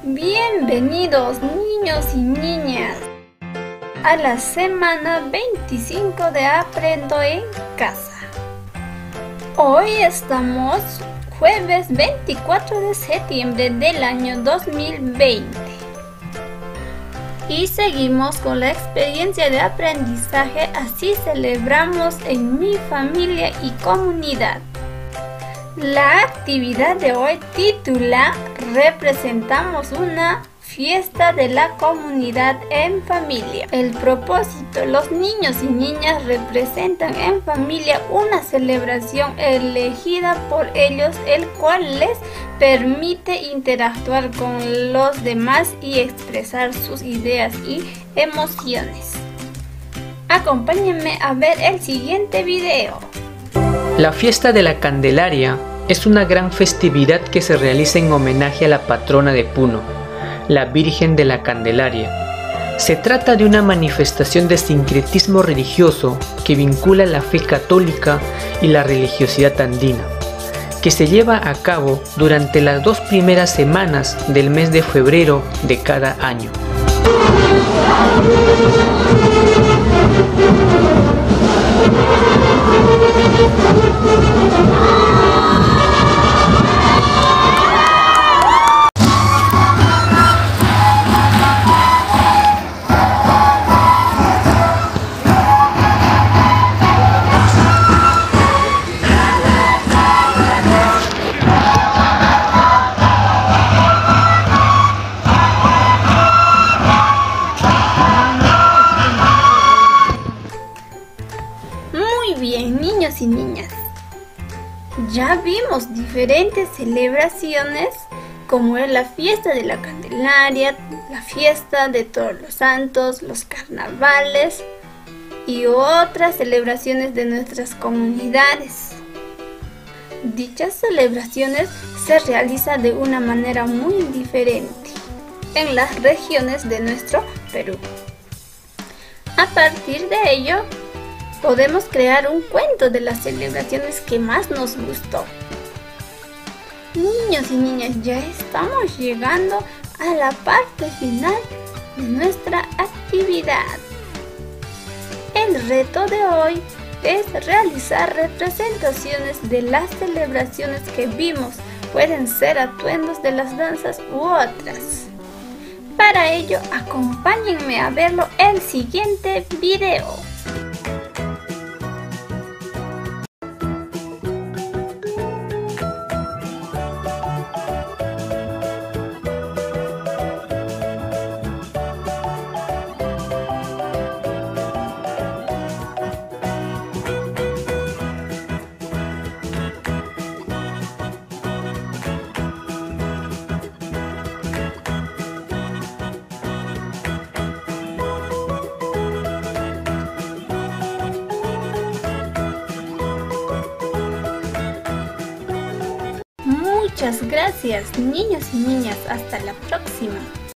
Bienvenidos niños y niñas a la semana 25 de Aprendo en Casa. Hoy estamos jueves 24 de septiembre del año 2020 y seguimos con la experiencia de aprendizaje. Así celebramos en mi familia y comunidad. La actividad de hoy titula Representamos una fiesta de la comunidad en familia. El propósito: los niños y niñas representan en familia una celebración elegida por ellos, el cual les permite interactuar con los demás y expresar sus ideas y emociones. Acompáñenme a ver el siguiente video. La fiesta de la Candelaria es una gran festividad que se realiza en homenaje a la patrona de Puno, la Virgen de la Candelaria. Se trata de una manifestación de sincretismo religioso que vincula la fe católica y la religiosidad andina, que se lleva a cabo durante las 2 primeras semanas del mes de febrero de cada año. Muy bien, niños y niñas. Ya vimos diferentes celebraciones como es la fiesta de la Candelaria, la fiesta de Todos los Santos, los carnavales y otras celebraciones de nuestras comunidades. Dichas celebraciones se realizan de una manera muy diferente en las regiones de nuestro Perú. A partir de ello, podemos crear un cuento de las celebraciones que más nos gustó. Niños y niñas, ya estamos llegando a la parte final de nuestra actividad. El reto de hoy es realizar representaciones de las celebraciones que vimos. Pueden ser atuendos de las danzas u otras. Para ello, acompáñenme a verlo el siguiente video. Muchas gracias, niños y niñas. Hasta la próxima.